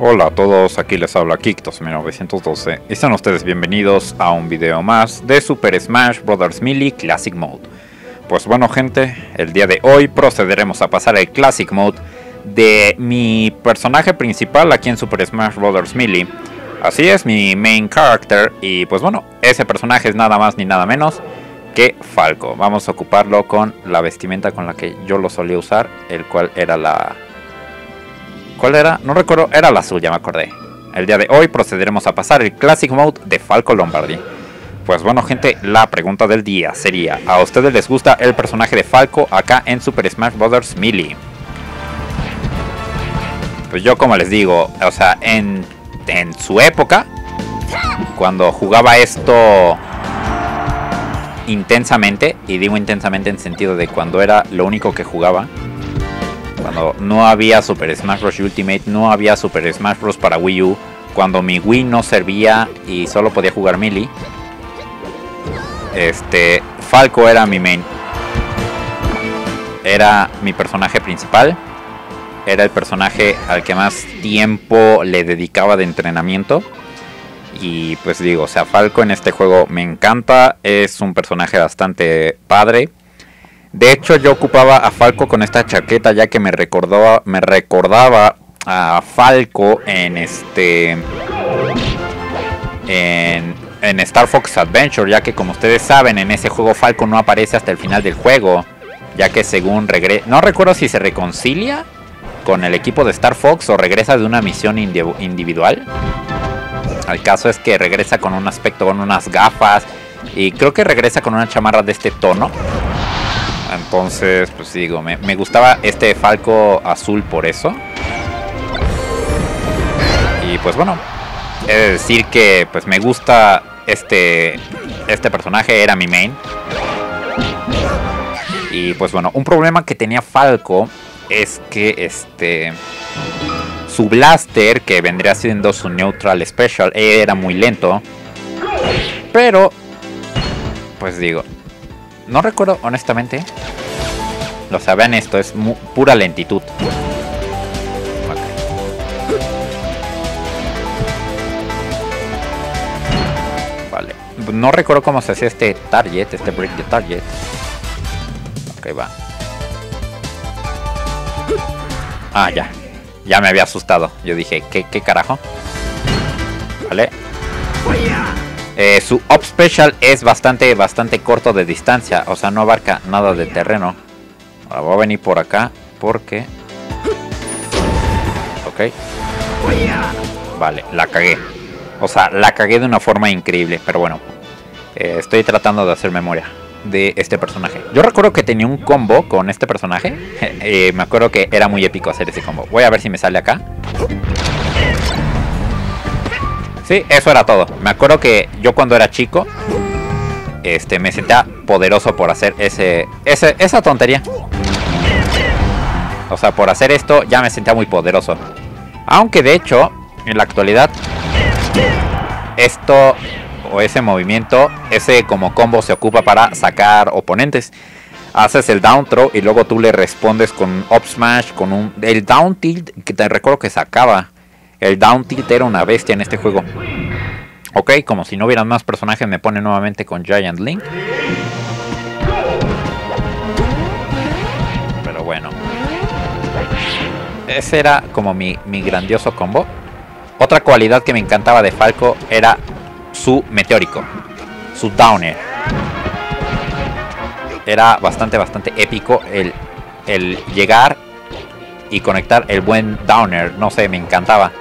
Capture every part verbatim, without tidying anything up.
Hola a todos, aquí les habla Kiktos mil novecientos doce y sean ustedes bienvenidos a un video más de Super Smash Bros. Melee Classic Mode. Pues bueno gente, el día de hoy procederemos a pasar el Classic Mode de mi personaje principal aquí en Super Smash Bros. Melee. Así es, mi main character, y pues bueno, ese personaje es nada más ni nada menos que Falco. Vamos a ocuparlo con la vestimenta con la que yo lo solía usar, el cual era la... ¿Cuál era? No recuerdo, era la azul, ya me acordé. El día de hoy procederemos a pasar el Classic Mode de Falco Lombardi. Pues bueno gente, la pregunta del día sería: ¿a ustedes les gusta el personaje de Falco acá en Super Smash Bros. Melee? Pues yo, como les digo, o sea, en, en su época, cuando jugaba esto intensamente, y digo intensamente en sentido de cuando era lo único que jugaba, cuando no había Super Smash Bros. Ultimate, no había Super Smash Bros. Para Wii U, cuando mi Wii no servía y solo podía jugar Melee, este, Falco era mi main. Era mi personaje principal. Era el personaje al que más tiempo le dedicaba de entrenamiento. Y pues digo, o sea, Falco en este juego me encanta. Es un personaje bastante padre. De hecho, yo ocupaba a Falco con esta chaqueta, ya que me recordaba, me recordaba a Falco en este en, en Star Fox Adventure, ya que como ustedes saben, en ese juego Falco no aparece hasta el final del juego, ya que según regresa, no recuerdo si se reconcilia con el equipo de Star Fox o regresa de una misión individual. El caso es que regresa con un aspecto, con unas gafas, y creo que regresa con una chamarra de este tono. Entonces, pues digo, me, me gustaba este Falco azul por eso. Y pues bueno, he de decir que pues me gusta este, este personaje, era mi main. Y pues bueno, un problema que tenía Falco es que este su blaster, que vendría siendo su neutral special, era muy lento. Pero, pues digo, no recuerdo honestamente. O sea, vean esto, es pura lentitud. Okay. Vale. No recuerdo cómo se hacía este target, este break de target. Ok, va. Ah, ya. Ya me había asustado. Yo dije, ¿qué, qué carajo? Vale. Eh, su up special es bastante, bastante corto de distancia. O sea, no abarca nada de terreno. Ahora voy a venir por acá porque... Ok. Vale, la cagué. O sea, la cagué de una forma increíble. Pero bueno, eh, estoy tratando de hacer memoria de este personaje. Yo recuerdo que tenía un combo con este personaje. eh, Me acuerdo que era muy épico hacer ese combo. Voy a ver si me sale acá. Sí, eso era todo. Me acuerdo que yo cuando era chico, Este, me sentía poderoso por hacer ese, ese, esa tontería. O sea, por hacer esto ya me sentía muy poderoso. Aunque de hecho, en la actualidad, esto o ese movimiento, ese como combo se ocupa para sacar oponentes. Haces el down throw y luego tú le respondes con un up smash, con un... El down tilt, que te recuerdo que sacaba. El down tilt era una bestia en este juego. Ok, como si no hubieran más personajes, me pone nuevamente con Giant Link. Pero bueno, ese era como mi, mi grandioso combo. Otra cualidad que me encantaba de Falco era su meteórico, su downer. Era bastante, bastante épico el, el llegar y conectar el buen downer. No sé, me encantaba.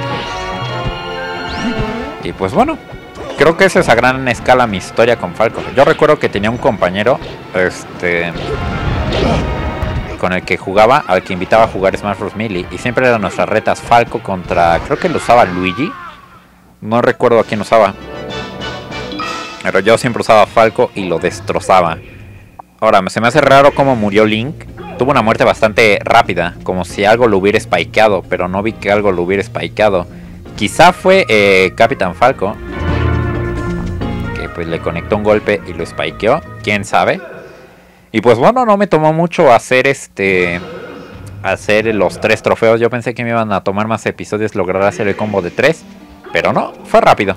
Y pues bueno, creo que esa es a gran escala mi historia con Falco. Yo recuerdo que tenía un compañero este con el que jugaba, al que invitaba a jugar Smash Bros. Melee, y siempre eran nuestras retas Falco contra, creo que lo usaba Luigi. No recuerdo a quién usaba, pero yo siempre usaba Falco y lo destrozaba. Ahora, se me hace raro cómo murió Link. Tuvo una muerte bastante rápida, como si algo lo hubiera spikeado, pero no vi que algo lo hubiera spikeado. Quizá fue eh, Capitán Falco, que pues le conectó un golpe y lo spikeó, quién sabe. Y pues bueno, no me tomó mucho hacer este hacer los tres trofeos. Yo pensé que me iban a tomar más episodios lograr hacer el combo de tres, pero no, fue rápido.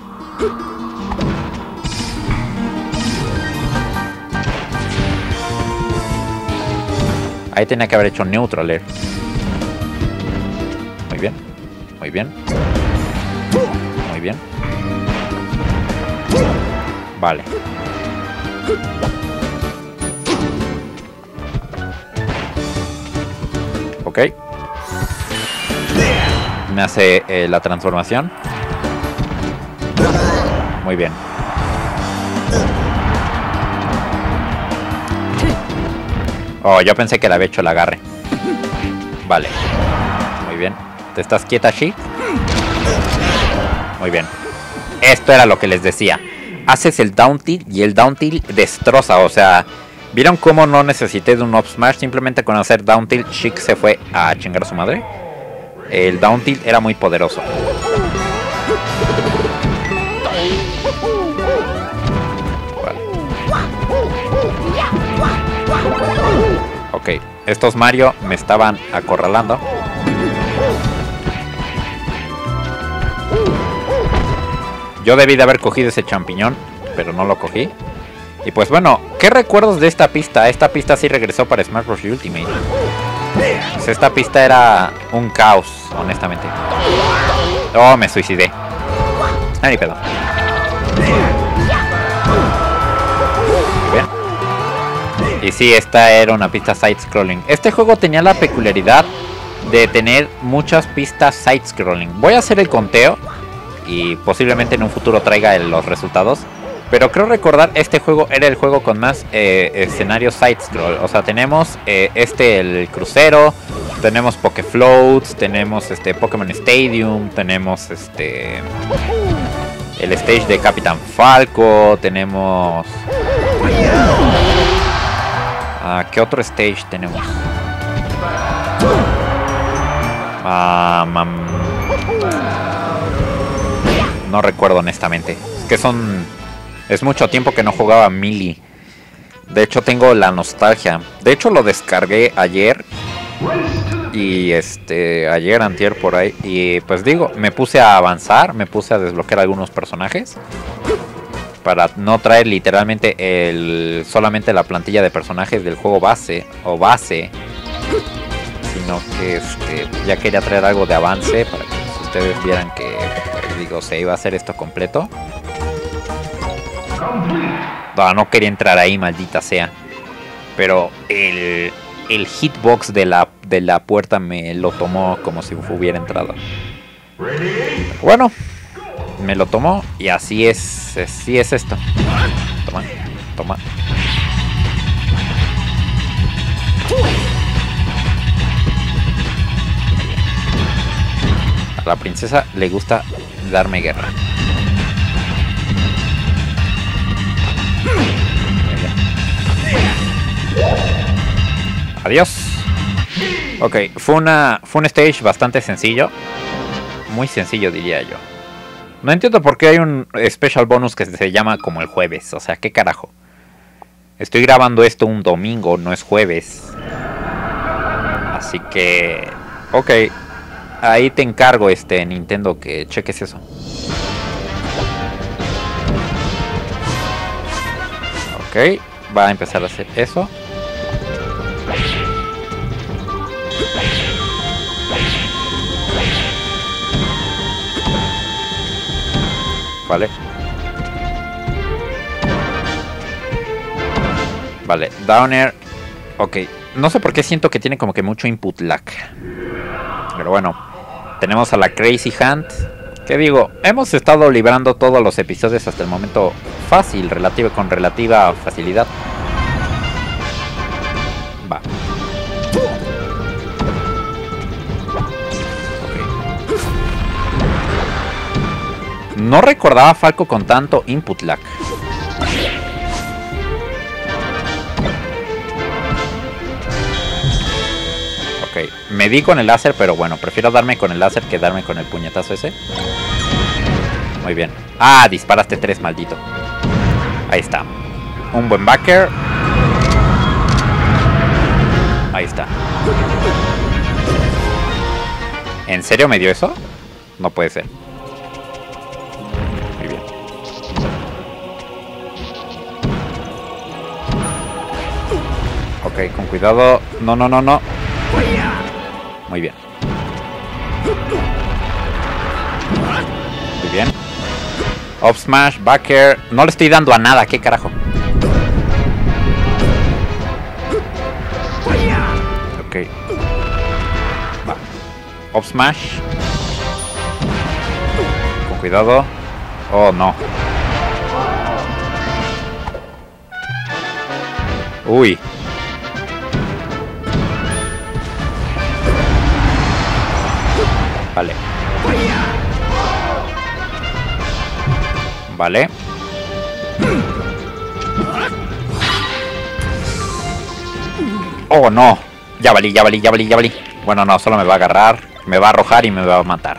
Ahí tenía que haber hecho neutral air. Muy bien, muy bien, muy bien. Vale. Ok. Me hace eh, la transformación. Muy bien. Oh, yo pensé que le había hecho el agarre. Vale. Muy bien. ¿Te estás quieta, Shi? Muy bien. Esto era lo que les decía. Haces el down tilt y el down tilt destroza. O sea, ¿vieron cómo no necesité de un up smash? Simplemente con hacer down tilt, Sheik se fue a chingar a su madre. El down tilt era muy poderoso. Vale. Ok, estos Mario me estaban acorralando. Yo debí de haber cogido ese champiñón, pero no lo cogí. Y pues bueno, ¿qué recuerdos de esta pista? Esta pista sí regresó para Smash Bros. Ultimate. Pues esta pista era un caos, honestamente. Oh, me suicidé. Ah, ni pedo. Bien. Y sí, esta era una pista side-scrolling. Este juego tenía la peculiaridad de tener muchas pistas side-scrolling. Voy a hacer el conteo y posiblemente en un futuro traiga el, los resultados. Pero creo recordar, este juego era el juego con más eh, escenarios side-scroll. O sea, tenemos eh, este, el crucero, tenemos Pokefloats, tenemos este Pokémon Stadium, tenemos este el stage de Capitán Falco, tenemos... Uh, ¿qué otro stage tenemos? Uh, um, no recuerdo honestamente. Es que son... Es mucho tiempo que no jugaba Melee. De hecho tengo la nostalgia. De hecho lo descargué ayer. Y este... Ayer, antier, por ahí. Y pues digo, me puse a avanzar. Me puse a desbloquear algunos personajes. Para no traer literalmente el... Solamente la plantilla de personajes del juego base. O base. Sino que este... Ya quería traer algo de avance. Para que pues, ustedes vieran que... Pues, digo, se iba a hacer esto completo. No, no quería entrar ahí, maldita sea. Pero el, el hitbox de la, de la puerta me lo tomó como si hubiera entrado. Bueno, me lo tomó y así es, así es esto. Toma, toma. A la princesa le gusta darme guerra. Adiós. Ok, fue una fue un stage bastante sencillo. Muy sencillo diría yo. No entiendo por qué hay un special bonus que se llama como el jueves. O sea, ¿qué carajo? Estoy grabando esto un domingo, no es jueves. Así que... Ok. Ahí te encargo, este Nintendo, que cheques eso. Ok, va a empezar a hacer eso. Vale. Vale, down air. Ok, no sé por qué siento que tiene como que mucho input lag. Pero bueno, tenemos a la Crazy Hand. Que digo, hemos estado librando todos los episodios hasta el momento fácil, relativa, con relativa facilidad. Va. Okay. No recordaba a Falco con tanto input lag. Ok, me di con el láser, pero bueno, prefiero darme con el láser que darme con el puñetazo ese. Muy bien. Ah, disparaste tres, maldito. Ahí está. Un buen backer. Ahí está. ¿En serio me dio eso? No puede ser. Muy bien. Ok, con cuidado. No, no, no, no. Muy bien. Muy bien. Up smash, backer. No le estoy dando a nada, ¿qué carajo? Ok. Va. Up smash. Con cuidado. Oh, no. Uy. Vale. Vale. Oh, no. Ya valí, ya valí, ya valí, ya valí. Bueno, no, solo me va a agarrar, me va a arrojar y me va a matar.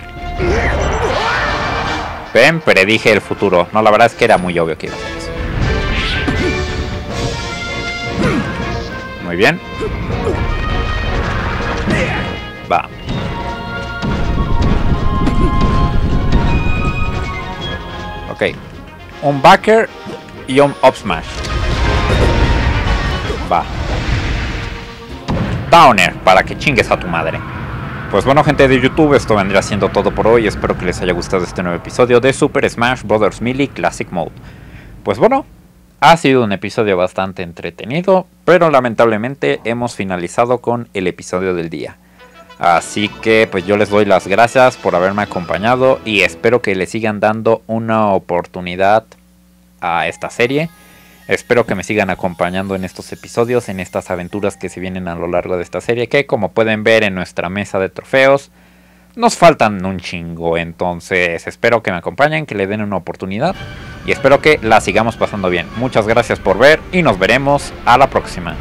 Ven, predije el futuro. No, la verdad es que era muy obvio que iba a hacer eso. Muy bien. Va. Ok. Un backer y un up smash. Va. Downer, para que chingues a tu madre. Pues bueno, gente de YouTube, esto vendría siendo todo por hoy. Espero que les haya gustado este nuevo episodio de Super Smash Bros. Melee Classic Mode. Pues bueno, ha sido un episodio bastante entretenido, pero lamentablemente hemos finalizado con el episodio del día. Así que pues yo les doy las gracias por haberme acompañado y espero que le sigan dando una oportunidad a esta serie. Espero que me sigan acompañando en estos episodios, en estas aventuras que se vienen a lo largo de esta serie, que como pueden ver en nuestra mesa de trofeos, nos faltan un chingo. Entonces espero que me acompañen, que le den una oportunidad y espero que la sigamos pasando bien. Muchas gracias por ver y nos veremos a la próxima.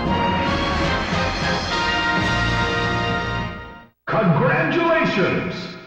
Congratulations!